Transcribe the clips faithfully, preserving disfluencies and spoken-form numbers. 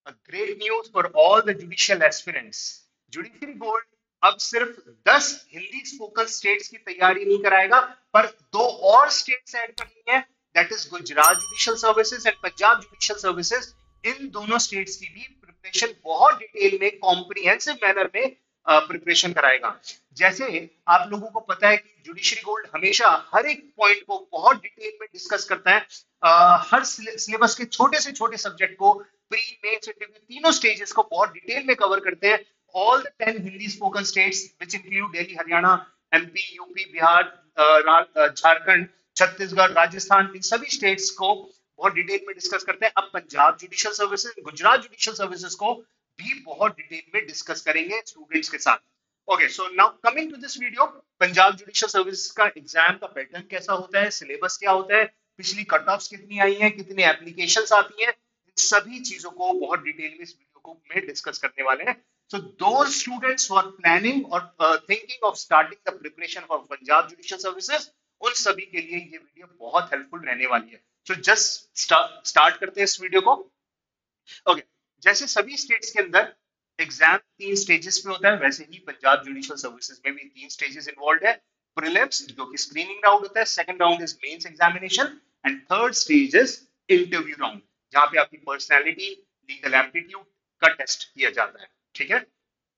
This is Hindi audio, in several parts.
Great news for all the judicial aspirants. Judiciary board अब सिर्फ दस हिंदी स्पोकन स्टेट्स की तैयारी नहीं कराएगा, पर दो और स्टेट्स ऐड कर ली हैं, that is Gujarat judicial services and Punjab judicial services. इन दोनों स्टेट्स की भी प्रिपरेशन बहुत डिटेल में, कॉम्प्रिहेंसिव मैनर में प्रिपरेशन कराएगा। जैसे आप लोगों को पता है कि जुडिशरी बोर्ड हमेशा हर एक पॉइंट को बहुत डिटेल में डिस्कस करता है। uh, हर सिलेबस के छोटे से छोटे सब्जेक्ट को, प्री मेंस इंटरव्यू, तीनों स्टेजेस को बहुत डिटेल में कवर करते हैं। All the ten Hindi spoken states which include Delhi, Haryana, MP, UP, Bihar, uh, Jharkhand, Chhattisgarh, Rajasthan, इन सभी स्टेट्स को बहुत डिटेल में डिस्कस करते हैं। अब Punjab judicial services, Gujarat judicial services को भी बहुत डिटेल में डिस्कस करेंगे स्टूडेंट्स के साथ। Okay, so now coming to this video, Punjab judicial services का एग्जाम का पैटर्न कैसा होता है, सिलेबस क्या होता है, पिछली कट ऑफ्स कितनी आई हैं, कितनी एप्लीकेशंस आती हैं, इन सभी चीजों को बहुत डिटेल में इस वीडियो को में डिस्कस करने वाले हैं। So those students who are planning or uh, thinking of starting the preparation for Punjab Judicial Services, उन सभी के लिए ये वीडियो बहुत हेल्पफुल रहने वाली है। So just start start करते हैं इस वीडियो को। ओके, जैसे सभी स्टेट्स के अंदर एग्जाम तीन स्टेजेस में होता है, वैसे ही पंजाब जुडिशियल सर्विसेज में भी तीन स्टेजेस इन्वॉल्व है। प्रीलिम्स, जो कि स्क्रीनिंग राउंड होता है, second round is mains examination, and third stage is interview round, जहां पे आपकी पर्सनालिटी, लीगल एप्टीट्यूड का टेस्ट किया जाता है। ठीक है,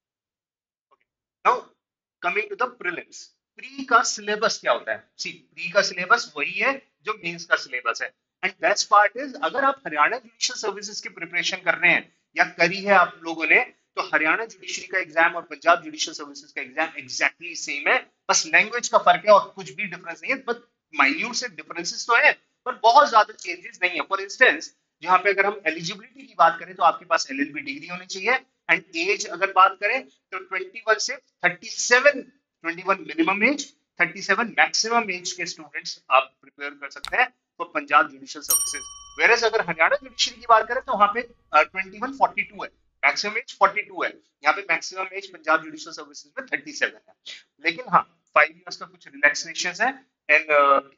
now coming to the prelims. Pre का सिलेबस क्या होता है? सी, प्री का सिलेबस वही है जो मेंस का सिलेबस है। एंड बेस्ट पार्ट इज, अगर आप हरियाणा जुडिशियल सर्विसेज की प्रिपरेशन कर रहे हैं या करी है आप लोगों ने, तो हरियाणा जुडिशरी का एग्जाम और पंजाब जुडिशियल सर्विसेज का एग्जाम एग्जैक्टली सेम है, बस लैंग्वेज का फर्क है और कुछ भी डिफरेंस नहीं है। बट माइन्यूट से डिफरेंसेस तो है, पर बहुत ज्यादा चेंजेस नहीं है। फॉर इंस्टेंस, जहां पे अगर हम एलिजिबिलिटी की बात करें तो आपके पास एलएलबी डिग्री होनी चाहिए, एंड एज अगर बात करें तो इक्कीस से सैंतीस, इक्कीस मिनिमम एज, सैंतीस मैक्सिमम एज के स्टूडेंट्स आप प्रिपेयर कर सकते हैं for Punjab judicial services. Whereas अगर हरियाणा जुडिशरी की बात करें तो वहां पे इक्कीस बयालीस है, मैक्सिमम एज बयालीस है। यहाँ पे maximum age Punjab judicial services में सैंतीस है, लेकिन हाँ, फाइव इयर्स का कुछ रिलैक्सेशन है एंड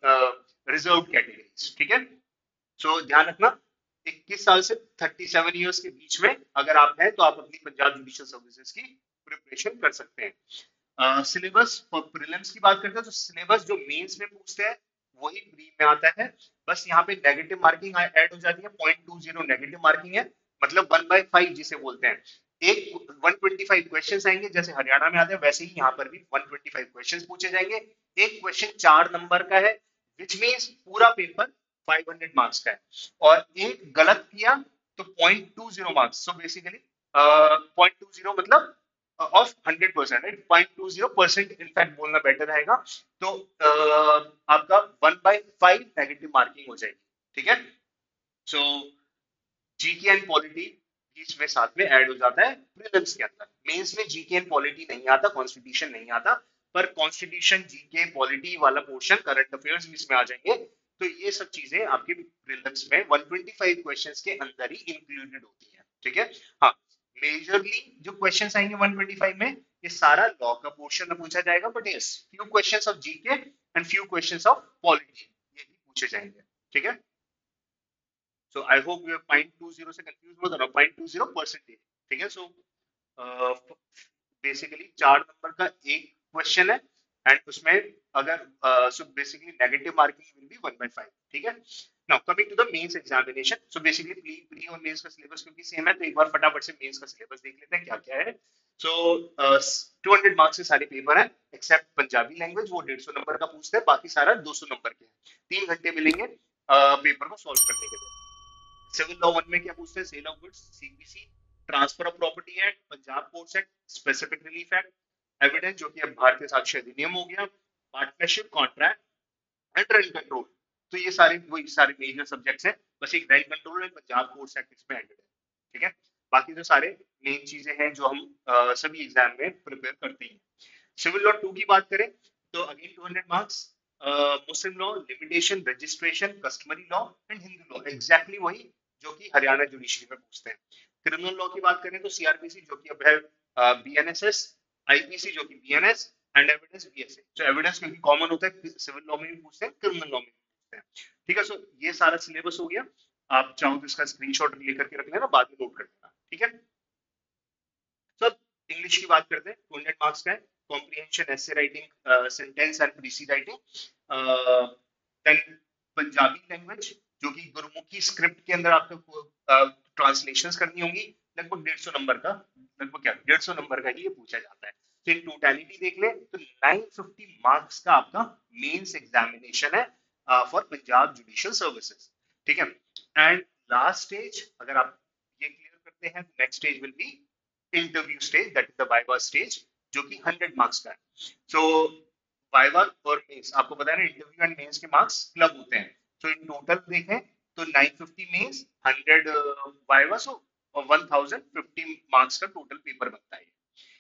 रिजर्व कैटेगरीज। ठीक है, सो so, ध्यान रखना, इक्कीस साल से सैंतीस इयर्स के बीच में अगर आप हैं तो आप अपनी पंजाब जुडिशियल सर्विसेज की प्रिपरेशन कर सकते हैं। सिलेबस फॉर प्रीलिम्स की बात करते हैं तो सिलेबस जो मेंस में पूछते हैं वही प्री में आता है, बस यहाँ पे नेगेटिव मार्किंग ऐड हो जाती है। Point two zero negative marking है, मतलब वन बाई फाइव जिसे बोलते हैं। एक एक सौ पच्चीस क्वेश्चंस आएंगे, जैसे हरियाणा में आते हैं वैसे ही यहाँ पर भी एक सौ पच्चीस क्वेश्चंस पूछे जाएंगे। एक क्वेश्चन चार नंबर का है, विच मीन्स पूरा पेपर पाँच सौ मार्क्स का है, और एक गलत किया तो point two zero marks. So basically point two zero मतलब of hundred percent, right, point two zero percent in fact बोलना बेटर रहेगा। तो uh, आपका one by five negative marking हो जाएगी। ठीक है, सो जीके एंड पॉलिटी बीच में साथ में ऐड हो जाता है प्रीलिम्स के अंदर। मेंस में जीके एंड पॉलिटी नहीं आता, कॉन्स्टिट्यूशन नहीं आता, पर कॉन्स्टिट्यूशन, जीके, पॉलिटी वाला पोर्शन, करंट अफेयर्स भी इसमें आ जाएंगे। तो ये सब चीजें आपके प्रीलिम्स में एक सौ पच्चीस क्वेश्चंस के अंदर ही इंक्लूडेड होती है। ठीक है, हाँ, मेजरली जो क्वेश्चंस आएंगे एक सौ पच्चीस में, ये सारा लॉ का पोर्शन पूछा जाएगा, but yes, few questions of GK and few questions of polity ये भी पूछे जाएंगे। ठीक है, so I hope you point two zero से कंफ्यूज मत होना, पॉइंट टू जीरो परसेंटेज। ठीक है, सो बेसिकली चार नंबर का एक क्वेश्चन है, एंड उसमें अगर so basically negative marking will be one by five. ठीक है, now coming to the mains examination. So basically pre pre और मेंस का सिलेबस क्योंकि सेम है, तो एक बार फटाफट से मेंस का सिलेबस देख लेते हैं क्या क्या है। सो टू हंड्रेड मार्क्स के सारे पेपर हैं, एक्सेप्ट पंजाबी लैंग्वेज, वो डेढ़ सौ नंबर का पूछते हैं, बाकी सारा दो सौ नंबर के हैं। तीन घंटे मिलेंगे पेपर को सॉल्व करने के लिए। सिविल लॉ वन में क्या पूछते हैं? Sale of goods, CPC, transfer of property act, Punjab courts act, specific relief act, evidence जो कि अब भारतीय साक्ष्य अधिनियम हो गया, partnership, contract and rent control. तो ये सारे वही सारे मेजर सब्जेक्ट्स हैं, बस एक rent control and Punjab courts act इसमें एडेड है। ठीक है, बाकी तो सारे मेन चीजें हैं जो हम uh, सभी एग्जाम में प्रिपेयर करते हैं। सिविल लॉ टू की बात करें तो again two hundred marks, Muslim law, limitation, registration, customary law and Hindu law, exactly वही जो कि हरियाणा जुडिशरी में पूछते हैं। क्रिमिनल लॉ की बात करें तो सीआरपीसी जो कि अब है बीएनएसएस, आईपीसी जो कि बीएनएस, एंड एविडेंस बीएसए। तो एविडेंस क्योंकि कॉमन होता है, सिविल लॉ में भी पूछते हैं, क्रिमिनल लॉ में भी पूछते हैं। ठीक है, सो ये सारा सिलेबस हो गया। आप चाहो तो इसका स्क्रीनशॉट लेकर के रख लेना, बाद में नोट कर लेना। ठीक है। तो अब इंग्लिश की बात करते हैं, टू हंड्रेड मार्क्स का है, comprehension, essay writing, sentence and precis writing. Then Punjabi language, जो कि गुरुमुखी स्क्रिप्ट के अंदर आपको ट्रांसलेशंस करनी होंगी, लगभग डेढ़ सौ नंबर का, लगभग क्या डेढ़ सौ नंबर का ही ये पूछा जाता है। तो इन टोटलिटी देख ले तो नाइन फिफ्टी मार्क्स का आपका मेंस एग्जामिनेशन है फॉर पंजाब जुडिशियल सर्विसेज। ठीक है। एंड लास्ट स्टेज अगर आप ये क्लियर करते हैं, next stage will be interview stage, that is the viva stage, जो कि हंड्रेड मार्क्स का है। सो वाइवा और मेंस आपको पता है ना, इंटरव्यू एंड मेंस के मार्क्स क्लब होते हैं। तो इन टोटल देखें तो nine fifty mains, hundred viva, so और वन थाउजेंड फिफ्टी मार्क्स का टोटल पेपर बनता है।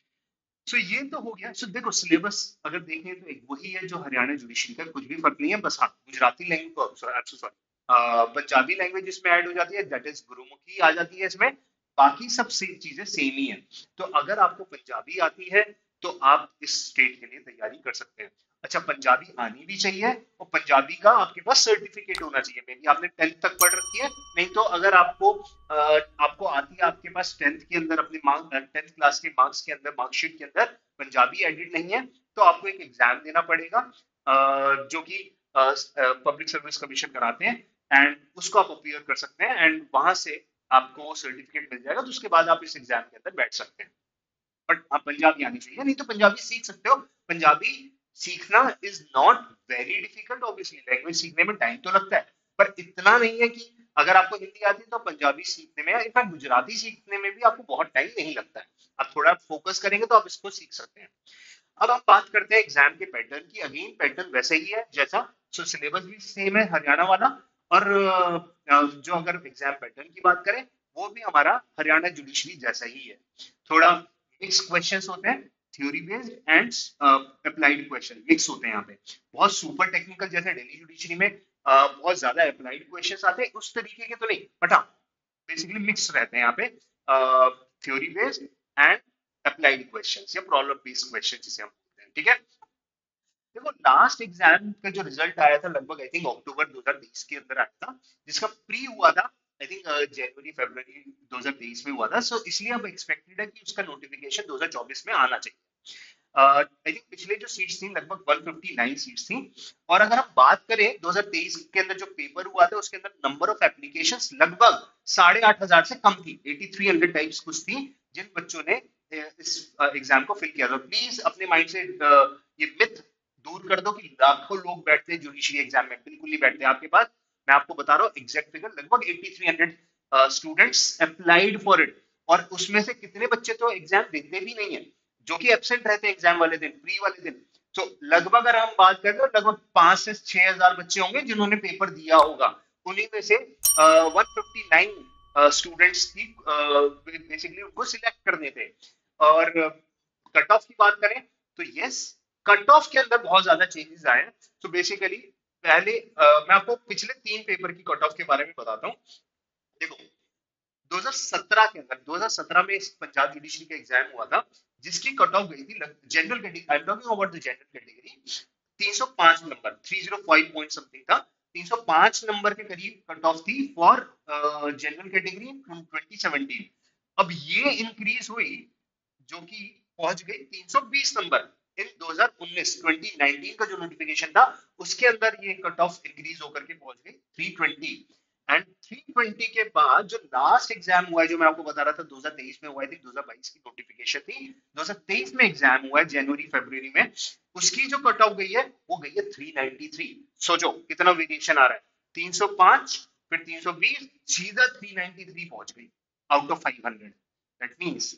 सो so, ये तो हो गया। सो so, देखो सिलेबस अगर देखें तो एक वही है जो हरियाणा जुडिशरी का, कुछ भी फर्क नहीं है, बस हाँ Gujarati language, sorry Punjabi language इसमें ऐड हो जाती है, दैट इज गुरुमुखी आ जाती है इसमें। बाकी सब से, चीजें सेम ही है। तो अगर आपको पंजाबी आती है तो आप इस स्टेट के लिए तैयारी कर सकते हैं। अच्छा, पंजाबी आनी भी चाहिए, और पंजाबी का आपके पास सर्टिफिकेट होना चाहिए, मे बी आपने टेंथ तक पढ़ रखी है। नहीं तो अगर आपको अ, आपको आती है, आपके पास टेंथ के अंदर अपने मार्क टेंथ क्लास के मार्क्स के अंदर, मार्कशीट के अंदर पंजाबी एडिट नहीं है, तो आपको एक एग्जाम देना पड़ेगा अ, जो कि पब्लिक सर्विस कमीशन कराते हैं, एंड उसको आप अपियर कर सकते हैं, एंड वहां से आपको सर्टिफिकेट मिल जाएगा। तो उसके बाद आप इस एग्जाम के अंदर बैठ सकते हैं। बट आप पंजाबी आनी चाहिए, नहीं तो पंजाबी सीख सकते हो। पंजाबी सीखना is not very difficult, obviously language सीखने में टाइम तो लगता है, पर इतना नहीं है कि अगर आपको हिंदी आती है तो पंजाबी सीखने में, इनफैक्ट गुजराती सीखने में भी आपको बहुत टाइम नहीं लगता है। आप थोड़ा फोकस करेंगे तो आप इसको सीख सकते हैं। अब हम बात करते हैं एग्जाम के पैटर्न की। अगेन पैटर्न वैसे ही है जैसा, सो सिलेबस भी सेम है हरियाणा वाला, और अ, जो अगर एग्जाम पैटर्न की बात करें वो भी हमारा हरियाणा जुडिशरी जैसा ही है। थोड़ा मिक्स क्वेश्चंस होते हैं, theory based and applied question mix होते हैं यहाँ पे। बहुत सुपर टेक्निकल जैसे दिल्ली जुडिशरी में अ, बहुत ज्यादा अप्लाइड क्वेश्चंस आते हैं उस तरीके के तो नहीं, बट हाँ बेसिकली मिक्स रहते हैं यहाँ पे, theory based and applied questions या प्रॉब्लम बेस्ड क्वेश्चन जिसे हम बोलते हैं। ठीक है। देखो लास्ट एग्जाम का जो रिजल्ट आया था लगभग आई थिंक अक्टूबर दो हज़ार तेईस के अंदर आया था, जिसका प्री हुआ था आई थिंक जनवरी फरवरी दो हज़ार तेईस में हुआ था। सो so, इसलिए अब एक्सपेक्टेड है कि उसका नोटिफिकेशन दो हज़ार चौबीस में आना चाहिए। आई थिंक पिछले जो सीट्स थी लगभग एक सौ उनसठ सीट्स थी, और अगर हम बात करें दो हज़ार तेईस के अंदर जो पेपर हुआ था उसके अंदर नंबर ऑफ एप्लीकेशंस लगभग साढ़े आठ हजार से कम थी, तिरासी सौ टाइप्स कुछ थी जिन बच्चों ने अ, इस एग्जाम को फिल किया था। प्लीज अपने माइंड से अ, ये मिथ दूर कर दो कि लाखों लोग बैठते हैं जुडिशरी एग्जाम में, बिल्कुल नहीं बैठते आपके पास। मैं आपको बता रहा हूँ एग्जैक्ट फिगर, लगभग तिरासी सौ स्टूडेंट्स अप्लाइड फॉर इट, और उसमें से कितने बच्चे तो एग्जाम देते भी नहीं है, जो कि एब्सेंट रहते हैं एग्जाम वाले दिन, प्री वाले दिन। तो लगभग अगर हम बात करें तो लगभग पांच से छह हजार बच्चे होंगे जिन्होंने पेपर दिया होगा। उन्हीं में से वन फिफ्टी नाइन स्टूडेंट्स की बेसिकली उनको सिलेक्ट करने थे। और कट ऑफ की बात करें तो यस, कट ऑफ के अंदर बहुत ज्यादा चेंजेस आए हैं। तो बेसिकली पहले uh, मैं आपको पिछले तीन पेपर की कट ऑफ के बारे में बताता हूँ। देखो दो हज़ार सत्रह के अंदर, दो हज़ार सत्रह में इस पंजाब जुडिशरी का एग्जाम हुआ था, जिसकी कट ऑफ गई थी general category, I am talking about the general category, तीन सौ पाँच नंबर, तीन सौ पाँच पॉइंट समथिंग था, तीन सौ पाँच नंबर के करीब कट ऑफ थी for general category in twenty seventeen. अब ये इंक्रीज हुई जो कि पहुंच गई तीन सौ बीस नंबर इन दो हज़ार उन्नीस, ट्वेंटी नाइनटीन का जो नोटिफिकेशन था उसके अंदर ये कट ऑफ इंक्रीज होकर के पहुंच गई तीन सौ बीस। एंड तीन सौ बीस के बाद जो लास्ट एग्जाम हुआ है जो मैं आपको बता रहा था दो हज़ार तेईस में हुआ है, दो हज़ार बाईस की नोटिफिकेशन थी, दो हज़ार तेईस में एग्जाम हुआ है जनवरी फरवरी में, उसकी जो कट ऑफ गई है वो गई है तीन सौ तिरानवे। सोचो कितना वेरिएशन आ रहा है, तीन सौ पाँच फिर तीन सौ बीस, सीधा तीन सौ तिरानवे पहुंच गई आउट ऑफ पाँच सौ। That means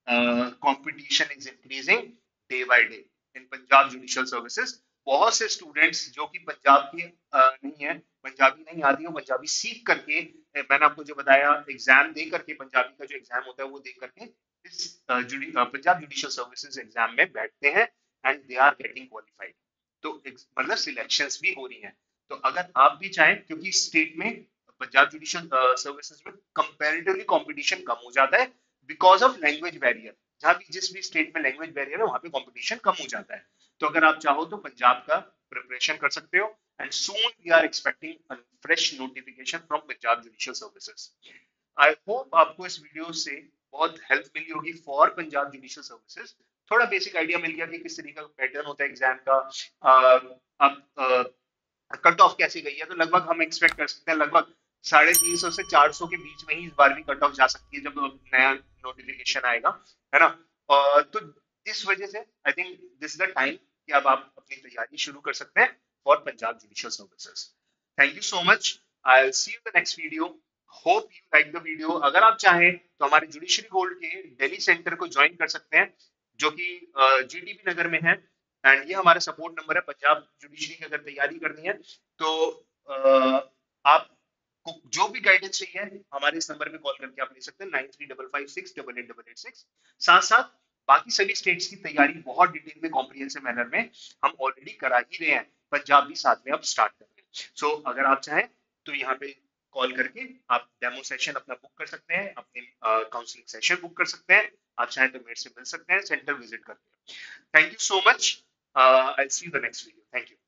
competition is increasing day by day in Punjab judicial services. बहुत से स्टूडेंट्स जो कि पंजाब के uh, नहीं है, पंजाबी नहीं आती हो, पंजाबी सीख करके, मैंने आपको जो बताया एग्जाम दे करके, पंजाबी का जो एग्जाम होता है वो दे करके इस uh, जुडी, uh, Punjab judicial services exam में बैठते हैं, and they are getting qualified. तो मतलब सिलेक्शंस भी हो रही हैं। तो अगर आप भी चाहें, क्योंकि स्टेट में पंजाब जुडिशियल सर्विसेज में कंपैरेटिवली कंपटीशन कम हो जाता है बिकॉज ऑफ लैंग्वेज बैरियर, जहां भी जिस भी स्टेट में लैंग्वेज बैरियर है वहां पे कंपटीशन कम हो जाता है। तो अगर आप चाहो तो पंजाब का प्रिपरेशन कर सकते हो, and soon we are expecting a fresh notification from Punjab judicial services. I hope आपको इस वीडियो से बहुत हेल्प मिली होगी फॉर पंजाब जुडिशियल सर्विसेज। थोड़ा बेसिक आइडिया मिल गया कि किस तरीके का पैटर्न होता है एग्जाम का। अ, अब कट ऑफ कैसी गई है, तो लगभग हम एक्सपेक्ट कर सकते हैं लगभग साढ़े तीन सौ से चार सौ के बीच में ही इस बार भी कट ऑफ जा सकती है जब नया नोटिफिकेशन आएगा, है ना। और तो इस वजह से I think this is the time कि अब आप अपनी तैयारी शुरू कर सकते हैं for Punjab judicial services. Thank you so much, I will see you in the next video. Hope you like the video. अगर आप चाहें तो हमारे जुडिशरी गोल्ड के दिल्ली सेंटर को ज्वाइन कर सकते हैं जो कि जीटीबी नगर में है। एंड ये हमारा सपोर्ट नंबर है, पंजाब जुडिशरी की अगर तैयारी करनी है तो अ, आप को जो भी गाइडेंस चाहिए हमारे इस नंबर पे कॉल करके आप ले सकते हैं, nine three double five six double eight double eight six. साथ साथ बाकी सभी स्टेट्स की तैयारी बहुत डिटेल में कॉम्प्रिहेंसिव मैनर में हम ऑलरेडी करा ही रहे हैं, पंजाब भी साथ में अब स्टार्ट कर रहे हैं। सो so, अगर आप चाहें तो यहाँ पे कॉल करके आप डेमो सेशन अपना बुक कर सकते हैं, अपने काउंसलिंग सेशन बुक कर सकते हैं। आप चाहें तो मेरे से मिल सकते हैं, सेंटर विजिट करके। Thank you so much, I see you the next video. Thank you.